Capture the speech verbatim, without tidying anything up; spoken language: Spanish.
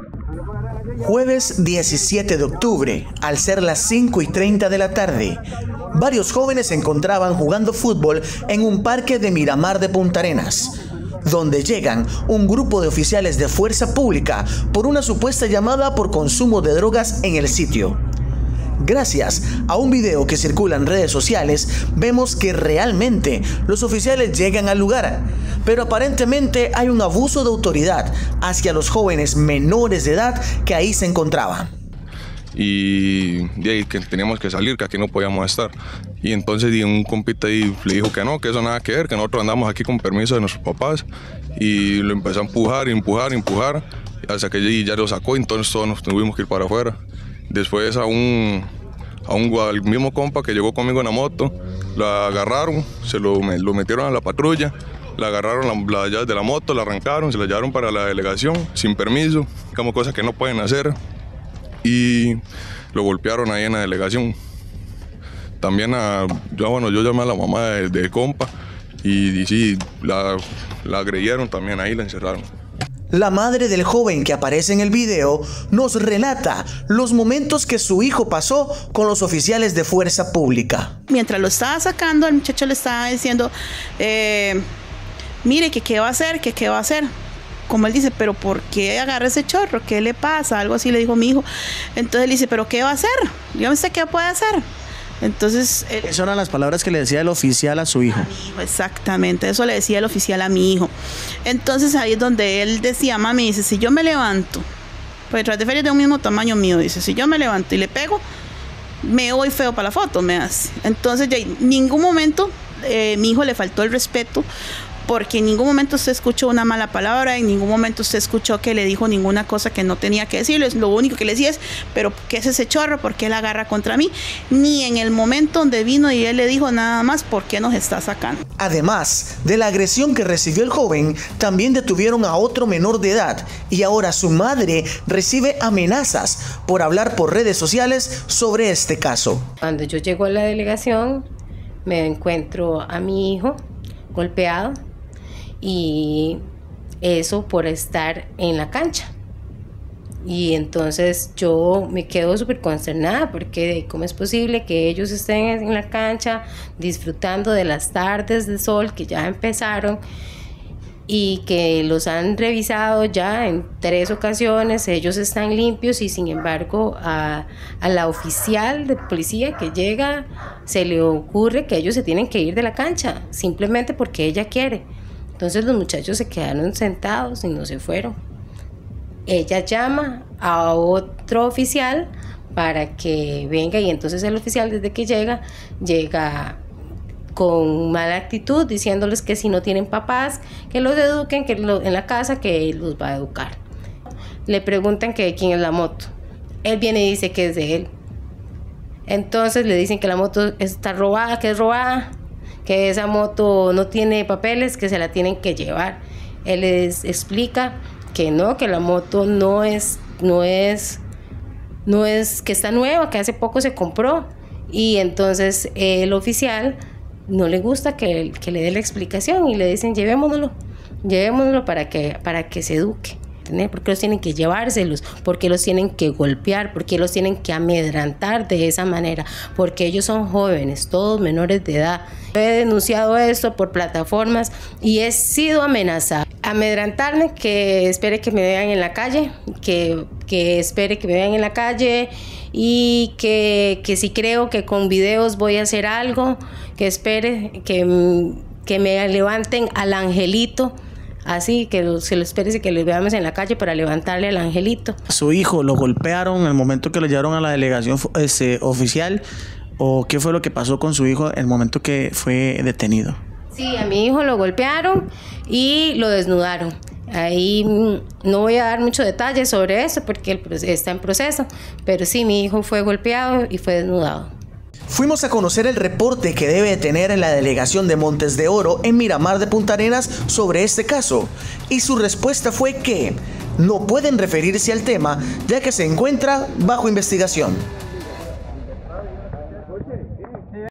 Jueves diecisiete de octubre, al ser las cinco y treinta de la tarde, varios jóvenes se encontraban jugando fútbol en un parque de Miramar de Punta Arenas, donde llegan un grupo de oficiales de fuerza pública por una supuesta llamada por consumo de drogas en el sitio. Gracias a un video que circula en redes sociales, vemos que realmente los oficiales llegan al lugar, pero aparentemente hay un abuso de autoridad hacia los jóvenes menores de edad que ahí se encontraban. Y de ahí que teníamos que salir, que aquí no podíamos estar. Y entonces un compita ahí le dijo que no, que eso nada que ver, que nosotros andamos aquí con permiso de nuestros papás. Y lo empezó a empujar, empujar, empujar, hasta que ya lo sacó, entonces todos nos tuvimos que ir para afuera. Después a un, a un al mismo compa que llegó conmigo en la moto, la agarraron, se lo, lo metieron a la patrulla, la agarraron la, la llave de la moto, la arrancaron, se la llevaron para la delegación sin permiso, como cosas que no pueden hacer, y lo golpearon ahí en la delegación. También a, yo, bueno, yo llamé a la mamá del de compa y, y sí, la, la agredieron también ahí, la encerraron. La madre del joven que aparece en el video nos relata los momentos que su hijo pasó con los oficiales de fuerza pública. Mientras lo estaba sacando, el muchacho le estaba diciendo, eh, mire, que qué va a hacer, que qué va a hacer. Como él dice, pero ¿por qué agarra ese chorro? ¿Qué le pasa? Algo así le dijo mi hijo. Entonces él dice, ¿pero qué va a hacer? Yo no sé qué puede hacer. Entonces, él, esas eran las palabras que le decía el oficial a su hijo. A mi hijo, exactamente, eso le decía el oficial a mi hijo. Entonces ahí es donde él decía, mami, dice, si yo me levanto, pues detrás de feria de un mismo tamaño mío, dice, si yo me levanto y le pego, me voy feo para la foto, me hace. Entonces ya en ningún momento eh, mi hijo le faltó el respeto, porque en ningún momento usted escuchó una mala palabra, en ningún momento usted escuchó que le dijo ninguna cosa que no tenía que decirle. Lo único que le decía es, pero ¿qué es ese chorro? ¿Por qué él agarra contra mí? Ni en el momento donde vino y él le dijo nada más, ¿por qué nos está sacando? Además de la agresión que recibió el joven, también detuvieron a otro menor de edad y ahora su madre recibe amenazas por hablar por redes sociales sobre este caso. Cuando yo llego a la delegación, me encuentro a mi hijo golpeado, y eso por estar en la cancha. Y entonces yo me quedo súper consternada, porque cómo es posible que ellos estén en la cancha disfrutando de las tardes de sol que ya empezaron, y que los han revisado ya en tres ocasiones, ellos están limpios, y sin embargo a, a la oficial de policía que llega se le ocurre que ellos se tienen que ir de la cancha simplemente porque ella quiere. Entonces los muchachos se quedaron sentados y no se fueron. Ella llama a otro oficial para que venga, y entonces el oficial, desde que llega, llega con mala actitud, diciéndoles que si no tienen papás, que los eduquen, que lo, en la casa, que él los va a educar. Le preguntan que de quién es la moto. Él viene y dice que es de él. Entonces le dicen que la moto está robada, que es robada, que esa moto no tiene papeles, que se la tienen que llevar. Él les explica que no, que la moto no es, no es, no es, que está nueva, que hace poco se compró. Y entonces el oficial no le gusta que, que le dé la explicación, y le dicen, llevémonoslo, llevémonoslo para que, para que se eduque. ¿Por qué los tienen que llevárselos? ¿Por qué los tienen que golpear? ¿Por qué los tienen que amedrantar de esa manera? Porque ellos son jóvenes, todos menores de edad. He denunciado esto por plataformas y he sido amenazada. Amedrantarme, que espere que me vean en la calle, que, que espere que me vean en la calle, y que, que si creo que con videos voy a hacer algo, que espere que, que me levanten al angelito. Así que se lo espere que le veamos en la calle para levantarle al angelito. ¿Su hijo lo golpearon en el momento que lo llevaron a la delegación este, oficial? ¿O qué fue lo que pasó con su hijo en el momento que fue detenido? Sí, a mi hijo lo golpearon y lo desnudaron. Ahí no voy a dar muchos detalles sobre eso porque él está en proceso, pero sí, mi hijo fue golpeado y fue desnudado. Fuimos a conocer el reporte que debe tener en la delegación de Montes de Oro en Miramar de Punta Arenas sobre este caso, y su respuesta fue que no pueden referirse al tema ya que se encuentra bajo investigación.